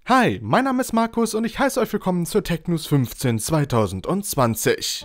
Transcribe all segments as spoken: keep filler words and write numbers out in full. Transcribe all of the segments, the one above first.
Hi, mein Name ist Markus und ich heiße euch willkommen zur Tech News fünfzehn zweitausendzwanzig.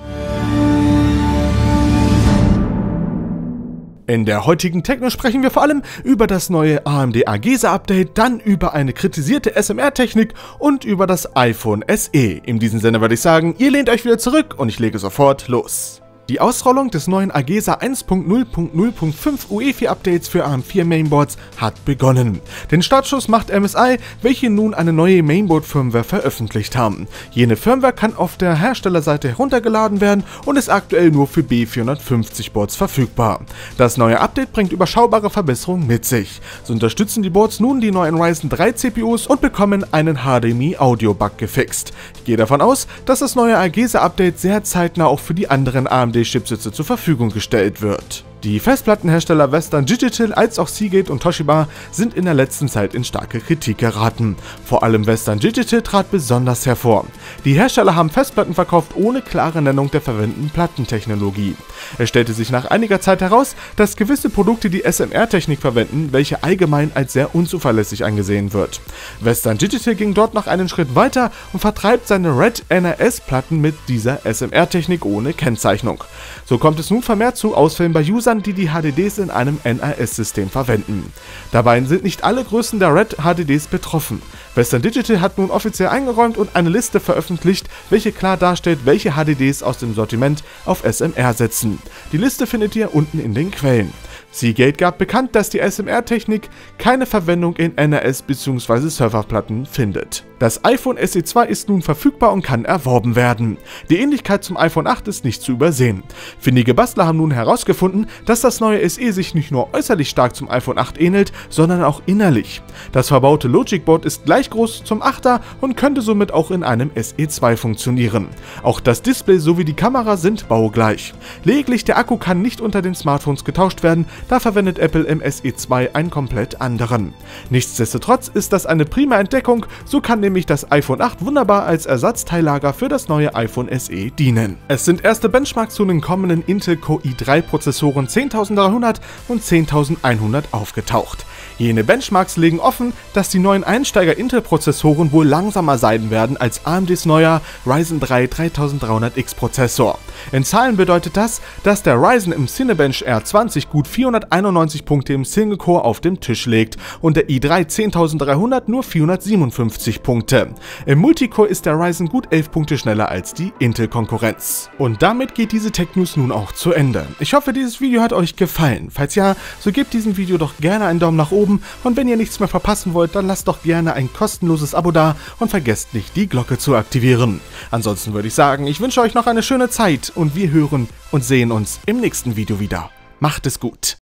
In der heutigen Tech News sprechen wir vor allem über das neue A M D AGESA-Update, dann über eine kritisierte S M R-Technik und über das iPhone S E. In diesem Sinne würde ich sagen, ihr lehnt euch wieder zurück und ich lege sofort los. Die Ausrollung des neuen AGESA eins Punkt null Punkt null Punkt fünf U E F I-Updates für A R M vier Mainboards hat begonnen. Den Startschuss macht M S I, welche nun eine neue Mainboard-Firmware veröffentlicht haben. Jene Firmware kann auf der Herstellerseite heruntergeladen werden und ist aktuell nur für B vierhundertfünfzig Boards verfügbar. Das neue Update bringt überschaubare Verbesserungen mit sich. So unterstützen die Boards nun die neuen Ryzen drei C P Us und bekommen einen H D M I-Audio-Bug gefixt. Ich gehe davon aus, dass das neue AGESA-Update sehr zeitnah auch für die anderen A R M D-Chipsätze zur Verfügung gestellt wird. Die Festplattenhersteller Western Digital als auch Seagate und Toshiba sind in der letzten Zeit in starke Kritik geraten. Vor allem Western Digital trat besonders hervor. Die Hersteller haben Festplatten verkauft ohne klare Nennung der verwendeten Plattentechnologie. Es stellte sich nach einiger Zeit heraus, dass gewisse Produkte die S M R-Technik verwenden, welche allgemein als sehr unzuverlässig angesehen wird. Western Digital ging dort noch einen Schritt weiter und vertreibt seine Red N R S-Platten mit dieser S M R-Technik ohne Kennzeichnung. So kommt es nun vermehrt zu Ausfällen bei Usern, die die H D Ds in einem N R S-System verwenden. Dabei sind nicht alle Größen der Red H D Ds betroffen. Western Digital hat nun offiziell eingeräumt und eine Liste veröffentlicht, welche klar darstellt, welche H D Ds aus dem Sortiment auf S M R setzen. Die Liste findet ihr unten in den Quellen. Seagate gab bekannt, dass die S M R-Technik keine Verwendung in N R S bzw. Serverplatten findet. Das iPhone S E zwei ist nun verfügbar und kann erworben werden. Die Ähnlichkeit zum iPhone acht ist nicht zu übersehen. Findige Bastler haben nun herausgefunden, dass das neue S E sich nicht nur äußerlich stark zum iPhone acht ähnelt, sondern auch innerlich. Das verbaute Logic Board ist gleich groß zum achter und könnte somit auch in einem S E zwei funktionieren. Auch das Display sowie die Kamera sind baugleich. Lediglich der Akku kann nicht unter den Smartphones getauscht werden, da verwendet Apple im S E zwei einen komplett anderen. Nichtsdestotrotz ist das eine prima Entdeckung, so kann nämlich das iPhone acht wunderbar als Ersatzteillager für das neue iPhone S E dienen. Es sind erste Benchmarks zu den kommenden Intel Core i drei Prozessoren zehntausenddreihundert und zehntausendeinhundert aufgetaucht. Jene Benchmarks legen offen, dass die neuen Einsteiger-Intel-Prozessoren wohl langsamer sein werden als A M Ds neuer Ryzen drei dreitausenddreihundert X Prozessor. In Zahlen bedeutet das, dass der Ryzen im Cinebench R zwanzig gut vierhunderteinundneunzig Punkte im Single-Core auf dem Tisch legt und der i drei zehntausenddreihundert nur vierhundertsiebenundfünfzig Punkte. Im Multicore ist der Ryzen gut elf Punkte schneller als die Intel-Konkurrenz. Und damit geht diese Tech News nun auch zu Ende. Ich hoffe, dieses Video hat euch gefallen. Falls ja, so gebt diesem Video doch gerne einen Daumen nach oben und wenn ihr nichts mehr verpassen wollt, dann lasst doch gerne ein kostenloses Abo da und vergesst nicht, die Glocke zu aktivieren. Ansonsten würde ich sagen, ich wünsche euch noch eine schöne Zeit und wir hören und sehen uns im nächsten Video wieder. Macht es gut!